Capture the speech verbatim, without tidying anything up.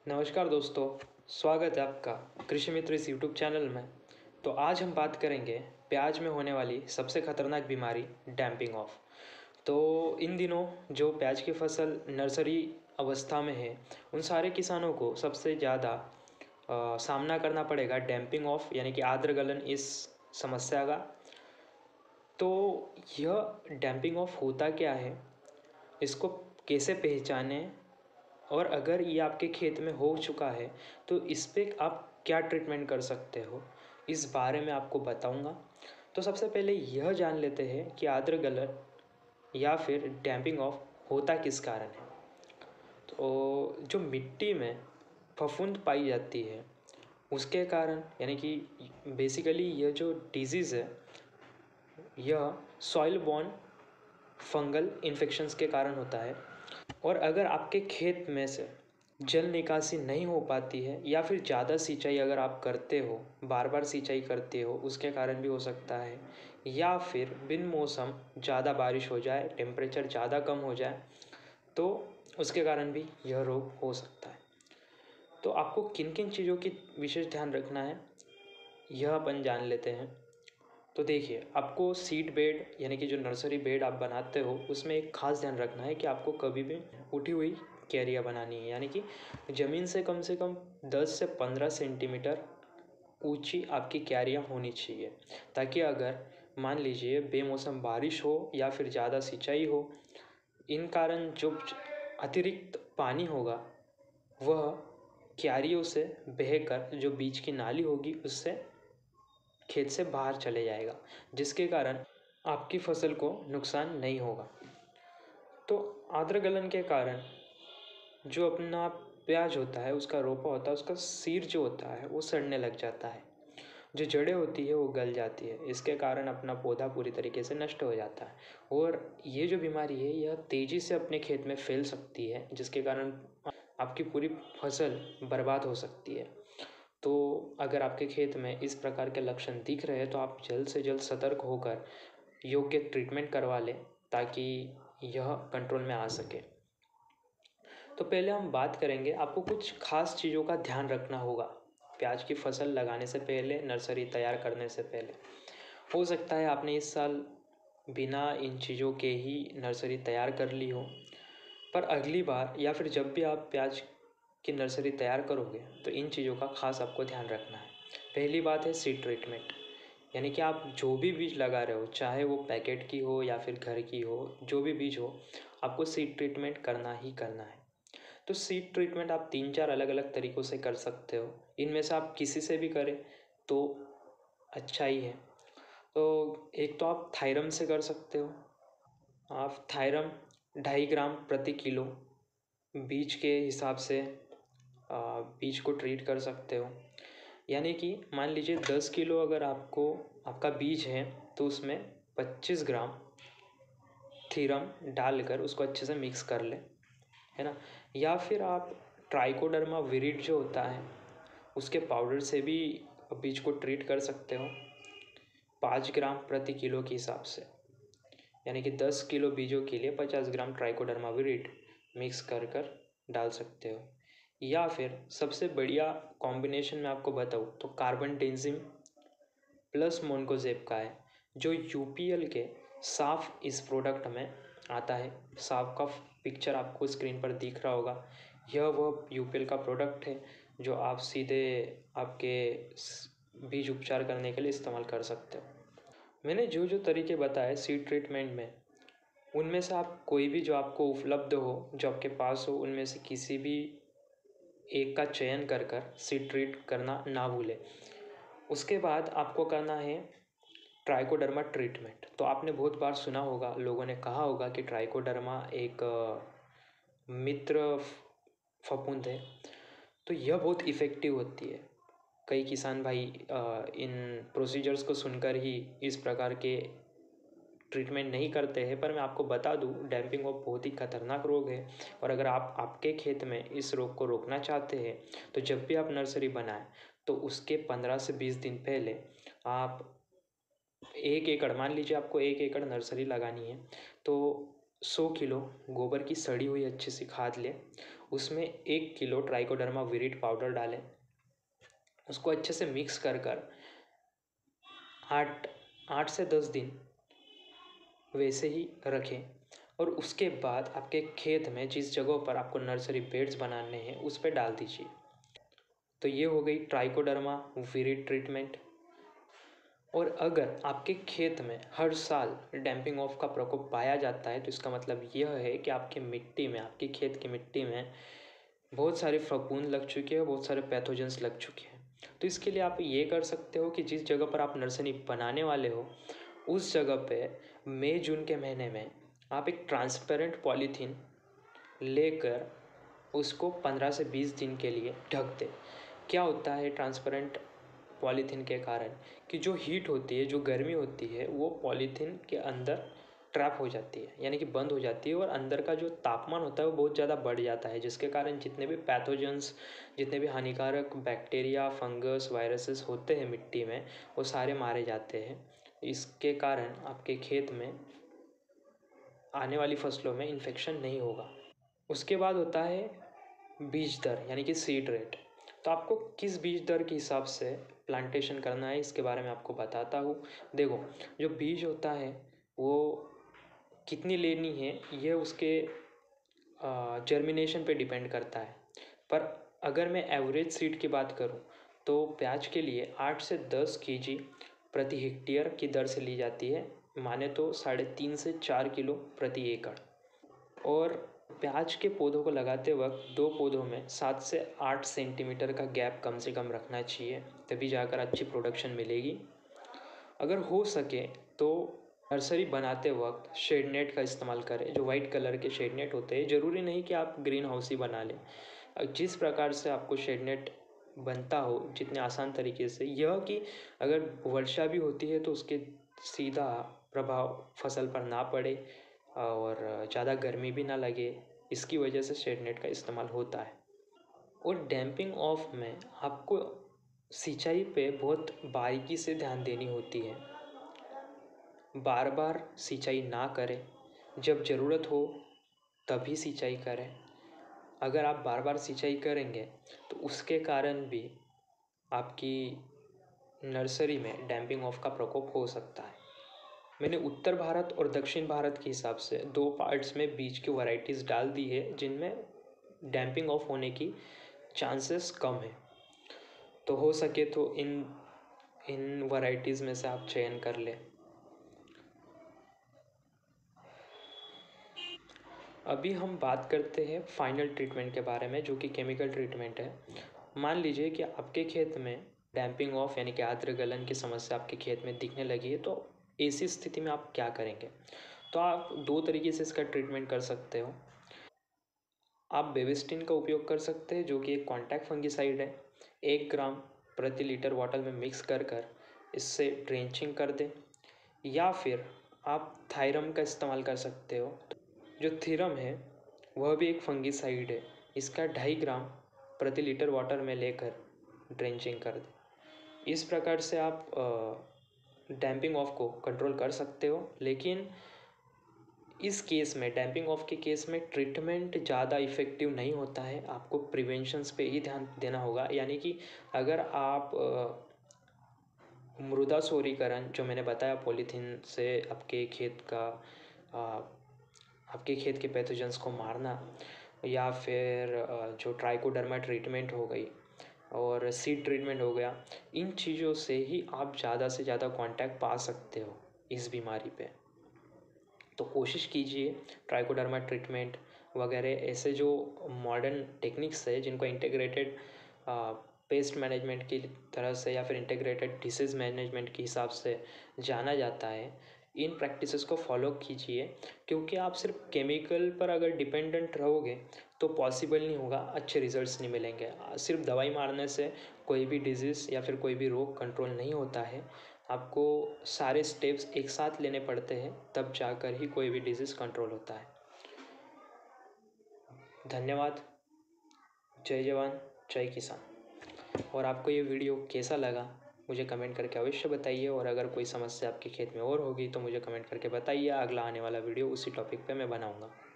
नमस्कार दोस्तों, स्वागत है आपका कृषि मित्र इस यूट्यूब चैनल में। तो आज हम बात करेंगे प्याज में होने वाली सबसे खतरनाक बीमारी डैम्पिंग ऑफ। तो इन दिनों जो प्याज की फसल नर्सरी अवस्था में है, उन सारे किसानों को सबसे ज़्यादा अ, सामना करना पड़ेगा डैम्पिंग ऑफ यानी कि आर्द्र गलन इस समस्या का। तो यह डैम्पिंग ऑफ होता क्या है, इसको कैसे पहचानें, और अगर ये आपके खेत में हो चुका है तो इस पे आप क्या ट्रीटमेंट कर सकते हो, इस बारे में आपको बताऊंगा। तो सबसे पहले यह जान लेते हैं कि आर्द्र गलन या फिर डैम्पिंग ऑफ होता किस कारण है। तो जो मिट्टी में फफूंद पाई जाती है उसके कारण, यानी कि बेसिकली यह जो डिजीज़ है यह सॉइल बॉर्न फंगल इन्फेक्शंस के कारण होता है। और अगर आपके खेत में से जल निकासी नहीं हो पाती है या फिर ज़्यादा सिंचाई अगर आप करते हो, बार बार सिंचाई करते हो, उसके कारण भी हो सकता है। या फिर बिन मौसम ज़्यादा बारिश हो जाए, टेम्परेचर ज़्यादा कम हो जाए, तो उसके कारण भी यह रोग हो सकता है। तो आपको किन किन चीज़ों की विशेष ध्यान रखना है, यह अपन जान लेते हैं। तो देखिए, आपको सीड बेड यानी कि जो नर्सरी बेड आप बनाते हो उसमें एक खास ध्यान रखना है कि आपको कभी भी उठी हुई क्यारियाँ बनानी है, यानी कि ज़मीन से कम से कम दस से पंद्रह सेंटीमीटर ऊंची आपकी क्यारियाँ होनी चाहिए, ताकि अगर मान लीजिए बेमौसम बारिश हो या फिर ज़्यादा सिंचाई हो, इन कारण जो अतिरिक्त पानी होगा वह क्यारियों से बहकर जो बीच की नाली होगी उससे खेत से बाहर चले जाएगा, जिसके कारण आपकी फसल को नुकसान नहीं होगा। तो आर्द्र गलन के कारण जो अपना प्याज होता है, उसका रोपा होता है, उसका सिर जो होता है वो सड़ने लग जाता है, जो जड़ें होती है वो गल जाती है। इसके कारण अपना पौधा पूरी तरीके से नष्ट हो जाता है। और ये जो बीमारी है यह तेज़ी से अपने खेत में फैल सकती है, जिसके कारण आपकी पूरी फसल बर्बाद हो सकती है। तो अगर आपके खेत में इस प्रकार के लक्षण दिख रहे हैं तो आप जल्द से जल्द सतर्क होकर योग्य ट्रीटमेंट करवा लें, ताकि यह कंट्रोल में आ सके। तो पहले हम बात करेंगे, आपको कुछ खास चीज़ों का ध्यान रखना होगा प्याज की फसल लगाने से पहले, नर्सरी तैयार करने से पहले। हो सकता है आपने इस साल बिना इन चीज़ों के ही नर्सरी तैयार कर ली हो, पर अगली बार या फिर जब भी आप प्याज की नर्सरी तैयार करोगे तो इन चीज़ों का खास आपको ध्यान रखना है। पहली बात है सीड ट्रीटमेंट, यानी कि आप जो भी बीज लगा रहे हो, चाहे वो पैकेट की हो या फिर घर की हो, जो भी बीज हो, आपको सीड ट्रीटमेंट करना ही करना है। तो सीड ट्रीटमेंट आप तीन चार अलग अलग तरीक़ों से कर सकते हो, इनमें से आप किसी से भी करें तो अच्छा ही है। तो एक तो आप थायरम से कर सकते हो। आप थायरम ढाई ग्राम प्रति किलो बीज के हिसाब से बीज को ट्रीट कर सकते हो। यानी कि मान लीजिए दस किलो अगर आपको आपका बीज है तो उसमें पच्चीस ग्राम थीरम डालकर उसको अच्छे से मिक्स कर ले, है ना। या फिर आप ट्राइकोडर्मा विरिड जो होता है उसके पाउडर से भी बीज को ट्रीट कर सकते हो, पाँच ग्राम प्रति किलो के हिसाब से। यानी कि दस किलो बीजों के लिए पचास ग्राम ट्राइकोडर्मा विरिड मिक्स कर कर डाल सकते हो। या फिर सबसे बढ़िया कॉम्बिनेशन में आपको बताऊँ तो कार्बनडेजिम प्लस मोनकोजेब का है, जो यूपीएल के साफ इस प्रोडक्ट में आता है। साफ का पिक्चर आपको स्क्रीन पर दिख रहा होगा, यह वह यूपीएल का प्रोडक्ट है जो आप सीधे आपके बीज उपचार करने के लिए इस्तेमाल कर सकते हो। मैंने जो जो तरीके बताए सीड ट्रीटमेंट में, उनमें से आप कोई भी जो आपको उपलब्ध हो, जो आपके पास हो, उनमें से किसी भी एक का चयन कर कर सीड ट्रीट करना ना भूलें। उसके बाद आपको करना है ट्राइकोडर्मा ट्रीटमेंट। तो आपने बहुत बार सुना होगा, लोगों ने कहा होगा कि ट्राइकोडर्मा एक मित्र फफूंद है, तो यह बहुत इफ़ेक्टिव होती है। कई किसान भाई इन प्रोसीजर्स को सुनकर ही इस प्रकार के ट्रीटमेंट नहीं करते हैं, पर मैं आपको बता दूं डैम्पिंग ऑफ बहुत ही खतरनाक रोग है। और अगर आप आपके खेत में इस रोग को रोकना चाहते हैं तो जब भी आप नर्सरी बनाएं तो उसके पंद्रह से बीस दिन पहले आप एक एकड़, मान लीजिए आपको एक एकड़ नर्सरी लगानी है, तो सौ किलो गोबर की सड़ी हुई अच्छी सी खाद लें। उसमें एक किलो ट्राइकोडर्मा विरिड पाउडर डालें, उसको अच्छे से मिक्स कर कर आठ आठ से दस दिन वैसे ही रखें। और उसके बाद आपके खेत में जिस जगह पर आपको नर्सरी बेड्स बनाने हैं उस पर डाल दीजिए। तो ये हो गई ट्राइकोडर्मा विरिड ट्रीटमेंट। और अगर आपके खेत में हर साल डैम्पिंग ऑफ का प्रकोप पाया जाता है तो इसका मतलब यह है कि आपकी मिट्टी में, आपकी खेत की मिट्टी में बहुत सारे फफूंद लग चुके हैं, बहुत सारे पैथोजेंस लग चुके हैं। तो इसके लिए आप ये कर सकते हो कि जिस जगह पर आप नर्सरी बनाने वाले हो उस जगह पे मई जून के महीने में आप एक ट्रांसपेरेंट पॉलीथीन लेकर उसको पंद्रह से बीस दिन के लिए ढक दें। क्या होता है ट्रांसपेरेंट पॉलीथीन के कारण कि जो हीट होती है, जो गर्मी होती है, वो पॉलीथीन के अंदर ट्रैप हो जाती है, यानी कि बंद हो जाती है, और अंदर का जो तापमान होता है वो बहुत ज़्यादा बढ़ जाता है, जिसके कारण जितने भी पैथोजेंस, जितने भी हानिकारक बैक्टीरिया, फंगस, वायरसेस होते हैं मिट्टी में, वो सारे मारे जाते हैं। इसके कारण आपके खेत में आने वाली फसलों में इन्फेक्शन नहीं होगा। उसके बाद होता है बीज दर, यानी कि सीड रेट। तो आपको किस बीज दर के हिसाब से प्लांटेशन करना है इसके बारे में आपको बताता हूँ। देखो, जो बीज होता है वो कितनी लेनी है ये उसके जर्मिनेशन पे डिपेंड करता है। पर अगर मैं एवरेज सीड की बात करूँ तो प्याज के लिए आठ से दस केजी प्रति हेक्टेयर की दर से ली जाती है, माने तो साढ़े तीन से चार किलो प्रति एकड़। और प्याज के पौधों को लगाते वक्त दो पौधों में सात से आठ सेंटीमीटर का गैप कम से कम रखना चाहिए, तभी जाकर अच्छी प्रोडक्शन मिलेगी। अगर हो सके तो नर्सरी बनाते वक्त शेड नेट का इस्तेमाल करें, जो वाइट कलर के शेड नेट होते हैं। ज़रूरी नहीं कि आप ग्रीन हाउस ही बना लें, जिस प्रकार से आपको शेड नेट बनता हो, जितने आसान तरीके से, यह कि अगर वर्षा भी होती है तो उसके सीधा प्रभाव फसल पर ना पड़े और ज़्यादा गर्मी भी ना लगे, इसकी वजह से शेड नेट का इस्तेमाल होता है। और डैम्पिंग ऑफ में आपको सिंचाई पे बहुत बारीकी से ध्यान देनी होती है। बार बार सिंचाई ना करें, जब ज़रूरत हो तभी सिंचाई करें। अगर आप बार बार सिंचाई करेंगे तो उसके कारण भी आपकी नर्सरी में डैम्पिंग ऑफ का प्रकोप हो सकता है। मैंने उत्तर भारत और दक्षिण भारत के हिसाब से दो पार्ट्स में बीज की वैरायटीज़ डाल दी है जिनमें डैम्पिंग ऑफ होने की चांसेस कम है। तो हो सके तो इन इन वैरायटीज़ में से आप चयन कर लें। अभी हम बात करते हैं फाइनल ट्रीटमेंट के बारे में, जो कि केमिकल ट्रीटमेंट है। मान लीजिए कि आपके खेत में डैम्पिंग ऑफ यानी कि आर्द्र गलन की समस्या आपके खेत में दिखने लगी है, तो ऐसी स्थिति में आप क्या करेंगे? तो आप दो तरीके से इसका ट्रीटमेंट कर सकते हो। आप बेविस्टिन का उपयोग कर सकते हैं, जो कि एक कॉन्टैक्ट फंगिसाइड है। एक ग्राम प्रति लीटर वाटर में मिक्स कर कर इससे ड्रेंचिंग कर दें। या फिर आप थायरम का इस्तेमाल कर सकते हो। जो थीरम है वह भी एक फंगिसाइड है, इसका ढाई ग्राम प्रति लीटर वाटर में लेकर ड्रेंचिंग कर दें। इस प्रकार से आप डैम्पिंग ऑफ को कंट्रोल कर सकते हो। लेकिन इस केस में, डैम्पिंग ऑफ के केस में, ट्रीटमेंट ज़्यादा इफ़ेक्टिव नहीं होता है, आपको प्रिवेंशंस पे ही ध्यान देना होगा। यानी कि अगर आप मृदा सोरीकरण, जो मैंने बताया, पॉलीथीन से आपके खेत का आ, आपके खेत के पैथोजेंस को मारना, या फिर जो ट्राइकोडर्मा ट्रीटमेंट हो गई और सीड ट्रीटमेंट हो गया, इन चीज़ों से ही आप ज़्यादा से ज़्यादा कांटेक्ट पा सकते हो इस बीमारी पे। तो कोशिश कीजिए ट्राइकोडर्मा ट्रीटमेंट वगैरह ऐसे जो मॉडर्न टेक्निक्स है जिनको इंटीग्रेटेड पेस्ट मैनेजमेंट की तरह से या फिर इंटीग्रेटेड डिसीज़ मैनेजमेंट के हिसाब से जाना जाता है, इन प्रैक्टिसेस को फॉलो कीजिए। क्योंकि आप सिर्फ केमिकल पर अगर डिपेंडेंट रहोगे तो पॉसिबल नहीं होगा, अच्छे रिजल्ट्स नहीं मिलेंगे। सिर्फ दवाई मारने से कोई भी डिजीज़ या फिर कोई भी रोग कंट्रोल नहीं होता है, आपको सारे स्टेप्स एक साथ लेने पड़ते हैं, तब जाकर ही कोई भी डिजीज़ कंट्रोल होता है। धन्यवाद। जय जवान जय किसान। और आपको ये वीडियो कैसा लगा मुझे कमेंट करके अवश्य बताइए। और अगर कोई समस्या आपके खेत में और होगी तो मुझे कमेंट करके बताइए, अगला आने वाला वीडियो उसी टॉपिक पे मैं बनाऊंगा।